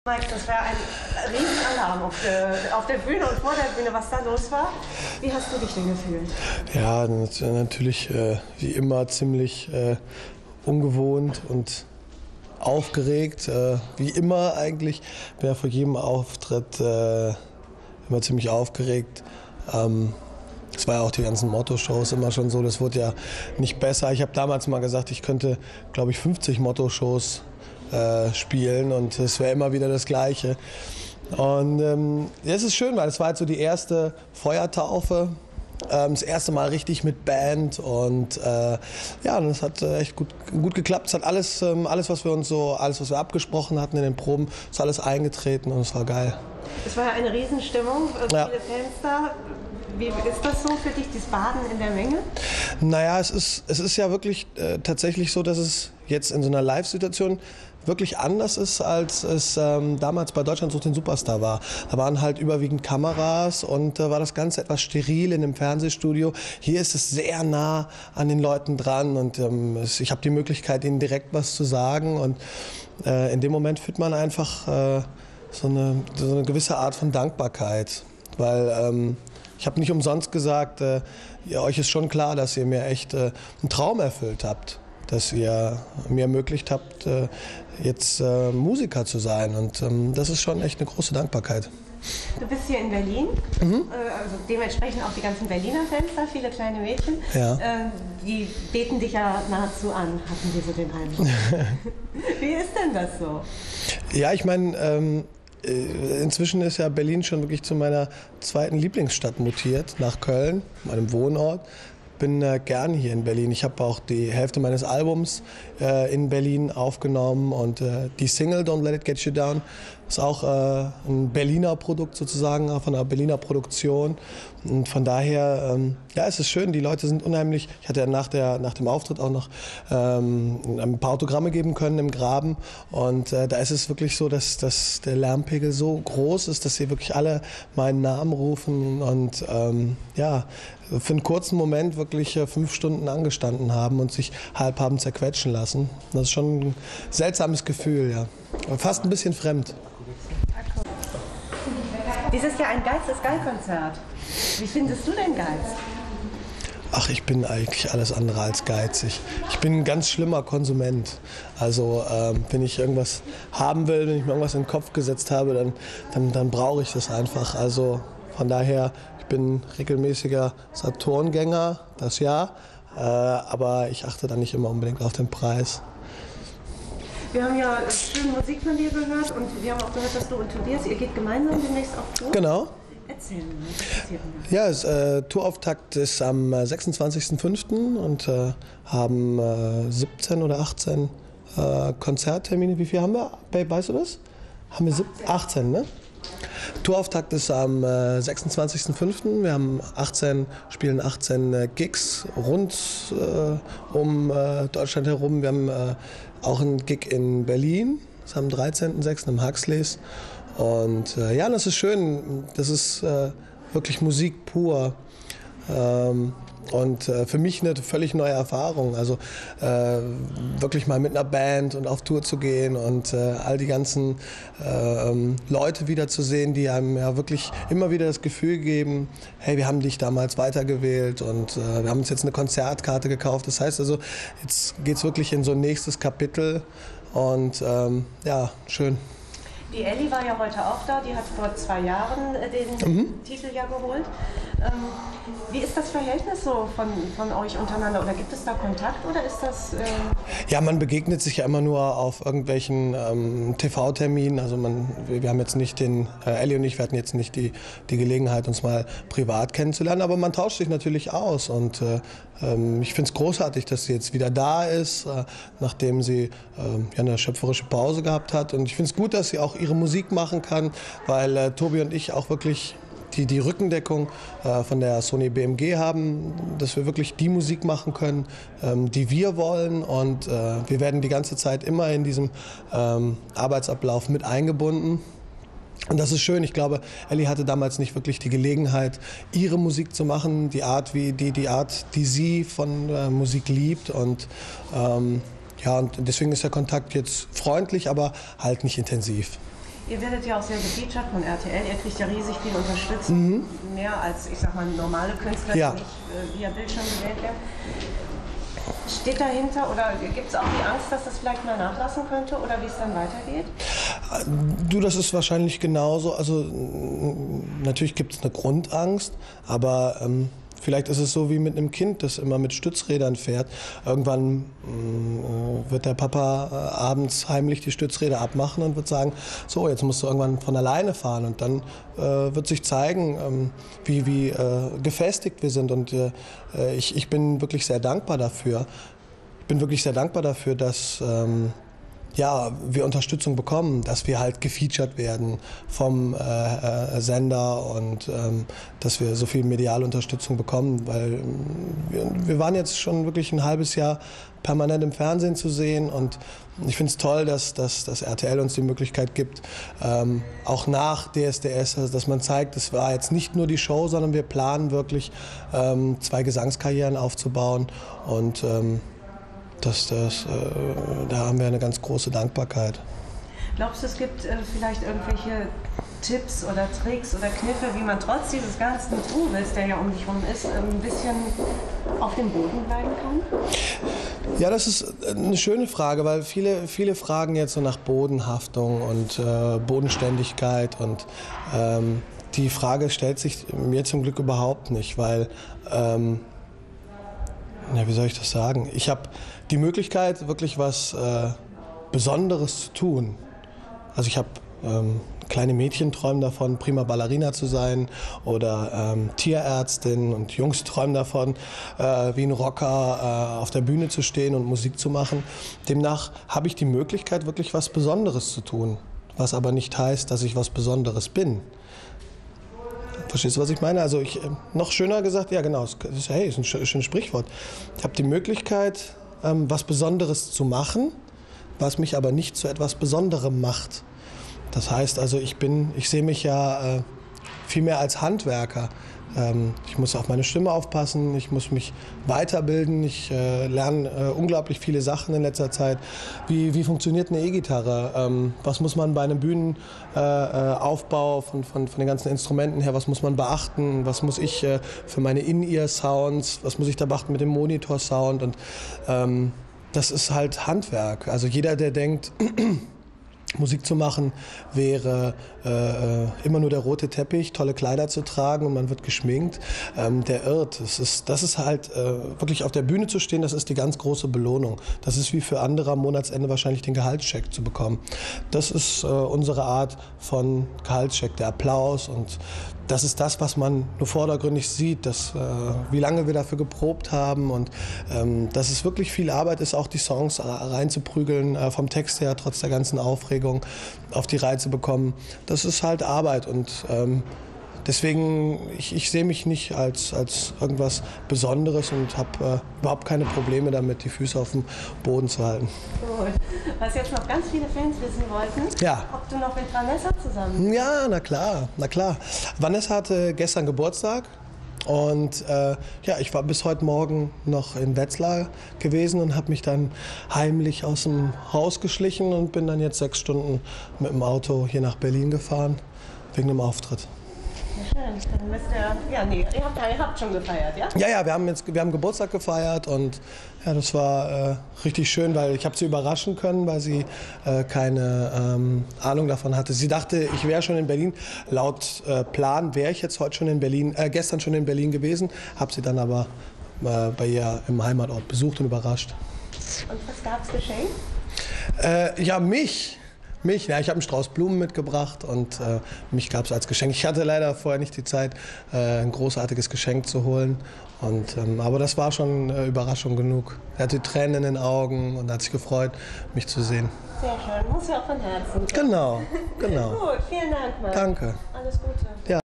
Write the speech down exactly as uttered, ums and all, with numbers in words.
Mike, das war ein Riesenalarm auf der, auf der Bühne und vor der Bühne, was da los war. Wie hast du dich denn gefühlt? Ja, natürlich äh, wie immer ziemlich äh, ungewohnt und aufgeregt. Äh, wie immer eigentlich. Bin ja vor jedem Auftritt äh, immer ziemlich aufgeregt. Ähm, Das war ja auch die ganzen Motto-Shows immer schon so, das wurde ja nicht besser. Ich habe damals mal gesagt, ich könnte, glaube ich, fünfzig Motto-Shows äh, spielen und es wäre immer wieder das Gleiche. Und ähm, ja, es ist schön, weil es war halt so die erste Feuertaufe, ähm, das erste Mal richtig mit Band und äh, ja, das hat äh, echt gut, gut geklappt. Es hat alles, ähm, alles, was wir uns so, alles, was wir abgesprochen hatten in den Proben, ist alles eingetreten und es war geil. Es war ja eine Riesenstimmung, äh, ja. Viele Fans da. Wie ist das so für dich, das Baden in der Menge? Naja, es ist, es ist ja wirklich äh, tatsächlich so, dass es jetzt in so einer Live-Situation wirklich anders ist, als es ähm, damals bei Deutschland sucht den Superstar war. Da waren halt überwiegend Kameras und äh, war das Ganze etwas steril in dem Fernsehstudio. Hier ist es sehr nah an den Leuten dran und ähm, es, ich habe die Möglichkeit, ihnen direkt was zu sagen und äh, in dem Moment fühlt man einfach äh, so, eine, so eine gewisse Art von Dankbarkeit, weil ähm, ich habe nicht umsonst gesagt, äh, ja, euch ist schon klar, dass ihr mir echt äh, einen Traum erfüllt habt, dass ihr mir ermöglicht habt, äh, jetzt äh, Musiker zu sein. Und ähm, das ist schon echt eine große Dankbarkeit. Du bist hier in Berlin, mhm. äh, also dementsprechend auch die ganzen Berliner Fans da, viele kleine Mädchen. Ja. Äh, die beten dich ja nahezu an, hatten wir so den Eindruck. Wie ist denn das so? Ja, ich meine, ähm, inzwischen ist ja Berlin schon wirklich zu meiner zweiten Lieblingsstadt mutiert, nach Köln, meinem Wohnort. Bin äh, gern hier in Berlin. Ich habe auch die Hälfte meines Albums äh, in Berlin aufgenommen und äh, die Single Don't Let It Get You Down ist auch äh, ein Berliner Produkt sozusagen, von einer Berliner Produktion. Und von daher, ähm, ja, es ist schön, die Leute sind unheimlich. Ich hatte ja nach, der, nach dem Auftritt auch noch ähm, ein paar Autogramme geben können im Graben. Und äh, da ist es wirklich so, dass, dass der Lärmpegel so groß ist, dass sie wirklich alle meinen Namen rufen und ähm, ja, für einen kurzen Moment wirklich äh, fünf Stunden angestanden haben und sich halb haben zerquetschen lassen. Das ist schon ein seltsames Gefühl, ja. Fast ein bisschen fremd. Dieses Jahr ein Geiz ist Geil-Konzert. Wie findest du denn Geiz? Ach, ich bin eigentlich alles andere als geizig. Ich bin ein ganz schlimmer Konsument. Also ähm, wenn ich irgendwas haben will, wenn ich mir irgendwas in den Kopf gesetzt habe, dann, dann, dann brauche ich das einfach. Also von daher, ich bin regelmäßiger Saturn-Gänger, das ja, äh, aber ich achte dann nicht immer unbedingt auf den Preis. Wir haben ja schöne Musik von dir gehört und wir haben auch gehört, dass du und Tobias, ihr geht gemeinsam demnächst auf Tour. Genau. Erzähl mir, was passiert denn? Ja, das äh, Tourauftakt ist am äh, sechsundzwanzigsten fünften und äh, haben äh, siebzehn oder achtzehn äh, Konzerttermine. Wie viel haben wir? Babe, weißt du das? Haben wir achtzehn, achtzehn, ne? Tourauftakt ist am äh, sechsundzwanzigsten fünften Wir haben achtzehn, spielen achtzehn äh, Gigs rund äh, um äh, Deutschland herum. Wir haben äh, auch einen Gig in Berlin, das ist am dreizehnten sechsten im Huxleys. Und äh, ja, das ist schön, das ist äh, wirklich Musik pur. Ähm, Und äh, für mich eine völlig neue Erfahrung, also äh, wirklich mal mit einer Band und auf Tour zu gehen und äh, all die ganzen äh, Leute wiederzusehen, die einem ja wirklich immer wieder das Gefühl geben, hey, wir haben dich damals weitergewählt und äh, wir haben uns jetzt eine Konzertkarte gekauft. Das heißt also, jetzt geht es wirklich in so ein nächstes Kapitel und ähm, ja, schön. Die Elli war ja heute auch da, die hat vor zwei Jahren den mhm. Titel ja geholt. Ähm, wie ist das Verhältnis so von, von euch untereinander? Oder gibt es da Kontakt oder ist das... Äh Ja, man begegnet sich ja immer nur auf irgendwelchen ähm, T V-Terminen. Also man, wir haben jetzt nicht den, äh, Elli und ich, wir hatten jetzt nicht die, die Gelegenheit, uns mal privat kennenzulernen, aber man tauscht sich natürlich aus und äh, ähm, ich finde es großartig, dass sie jetzt wieder da ist, äh, nachdem sie äh, ja, eine schöpferische Pause gehabt hat und ich finde es gut, dass sie auch ihre Musik machen kann, weil äh, Tobi und ich auch wirklich die, die Rückendeckung äh, von der Sony B M G haben, dass wir wirklich die Musik machen können, ähm, die wir wollen und äh, wir werden die ganze Zeit immer in diesem ähm, Arbeitsablauf mit eingebunden. Und das ist schön. Ich glaube, Elli hatte damals nicht wirklich die Gelegenheit, ihre Musik zu machen, die Art, wie, die, die, Art, die sie von äh, Musik liebt. Und, ähm, ja, und deswegen ist der Kontakt jetzt freundlich, aber halt nicht intensiv. Ihr werdet ja auch sehr gefeatured von R T L, ihr kriegt ja riesig viel Unterstützung, mhm. mehr als, ich sag mal, normale Künstler, ja. die nicht äh, via Bildschirm gewählt werden. Steht dahinter oder gibt es auch die Angst, dass das vielleicht mal nachlassen könnte oder wie es dann weitergeht? Du, das ist wahrscheinlich genauso. Also natürlich gibt es eine Grundangst, aber ähm, vielleicht ist es so wie mit einem Kind, das immer mit Stützrädern fährt. Irgendwann äh, wird der Papa äh, abends heimlich die Stützräder abmachen und wird sagen, so, jetzt musst du irgendwann von alleine fahren. Und dann äh, wird sich zeigen, ähm, wie, wie äh, gefestigt wir sind. Und äh, ich, ich bin wirklich sehr dankbar dafür. Ich bin wirklich sehr dankbar dafür, dass ähm, ja, wir Unterstützung bekommen, dass wir halt gefeatured werden vom äh, äh, Sender und ähm, dass wir so viel mediale Unterstützung bekommen, weil ähm, wir, wir waren jetzt schon wirklich ein halbes Jahr permanent im Fernsehen zu sehen und ich finde es toll, dass, dass, dass R T L uns die Möglichkeit gibt, ähm, auch nach D S D S, also dass man zeigt, es war jetzt nicht nur die Show, sondern wir planen wirklich ähm, zwei Gesangskarrieren aufzubauen und ähm, Das, das, äh, da haben wir eine ganz große Dankbarkeit. Glaubst du, es gibt äh, vielleicht irgendwelche Tipps oder Tricks oder Kniffe, wie man trotz dieses ganzen Trubels, der ja um dich herum ist, ein bisschen auf dem Boden bleiben kann? Ja, das ist eine schöne Frage, weil viele, viele fragen jetzt so nach Bodenhaftung und äh, Bodenständigkeit und ähm, die Frage stellt sich mir zum Glück überhaupt nicht, weil ähm, ja, wie soll ich das sagen? Ich habe die Möglichkeit, wirklich was äh, Besonderes zu tun. Also ich habe ähm, kleine Mädchen träumen davon, prima Ballerina zu sein oder ähm, Tierärztin und Jungs träumen davon, äh, wie ein Rocker äh, auf der Bühne zu stehen und Musik zu machen. Demnach habe ich die Möglichkeit, wirklich was Besonderes zu tun, was aber nicht heißt, dass ich was Besonderes bin. Verstehst du, was ich meine? Also ich, noch schöner gesagt, ja genau, das ist, hey, ist ein schönes Sprichwort. Ich habe die Möglichkeit, ähm, was Besonderes zu machen, was mich aber nicht zu etwas Besonderem macht. Das heißt also, ich bin, ich sehe mich ja äh, viel mehr als Handwerker. Ähm, ich muss auf meine Stimme aufpassen, ich muss mich weiterbilden, ich äh, lerne äh, unglaublich viele Sachen in letzter Zeit. Wie, wie funktioniert eine E-Gitarre? Ähm, was muss man bei einem Bühnenaufbau äh, von, von, von den ganzen Instrumenten her, was muss man beachten? Was muss ich äh, für meine In-Ear-Sounds, was muss ich da beachten mit dem Monitor-Sound? Und ähm, das ist halt Handwerk. Also jeder, der denkt, Musik zu machen wäre äh, immer nur der rote Teppich, tolle Kleider zu tragen und man wird geschminkt. Ähm, der irrt. Das ist, das ist halt äh, wirklich auf der Bühne zu stehen, das ist die ganz große Belohnung. Das ist wie für andere am Monatsende wahrscheinlich den Gehaltscheck zu bekommen. Das ist äh, unsere Art von Gehaltscheck, der Applaus und das ist das, was man nur vordergründig sieht, dass, äh, wie lange wir dafür geprobt haben und ähm, dass es wirklich viel Arbeit ist, auch die Songs reinzuprügeln, äh, vom Text her, trotz der ganzen Aufregung auf die Reihe zu bekommen. Das ist halt Arbeit und ähm, deswegen, ich, ich sehe mich nicht als, als irgendwas Besonderes und habe äh, überhaupt keine Probleme damit, die Füße auf dem Boden zu halten. Gut. Was jetzt noch ganz viele Fans wissen wollten, ja. ob du noch mit Vanessa zusammen bist. Ja, na klar, na klar. Vanessa hatte gestern Geburtstag und äh, ja, ich war bis heute Morgen noch in Wetzlar gewesen und habe mich dann heimlich aus dem Haus geschlichen und bin dann jetzt sechs Stunden mit dem Auto hier nach Berlin gefahren, wegen dem Auftritt. Ja, schön. Dann müsst ihr, ja, nee, ihr habt, ihr habt schon gefeiert, ja? Ja, ja, wir haben jetzt, wir haben Geburtstag gefeiert und ja, das war äh, richtig schön, weil ich habe sie überraschen können, weil sie äh, keine ähm, Ahnung davon hatte. Sie dachte, ich wäre schon in Berlin. Laut äh, Plan wäre ich jetzt heute schon in Berlin, äh, gestern schon in Berlin gewesen, habe sie dann aber äh, bei ihr im Heimatort besucht und überrascht. Und was gab's geschenkt? Äh, ja, mich. Mich, ja, ich habe einen Strauß Blumen mitgebracht und äh, mich gab es als Geschenk. Ich hatte leider vorher nicht die Zeit, äh, ein großartiges Geschenk zu holen. Und, ähm, aber das war schon äh, Überraschung genug. Er hatte Tränen in den Augen und hat sich gefreut, mich zu sehen. Sehr schön, muss ja auch von Herzen. Genau, genau. Gut, vielen Dank, Marc. Danke. Alles Gute. Ja.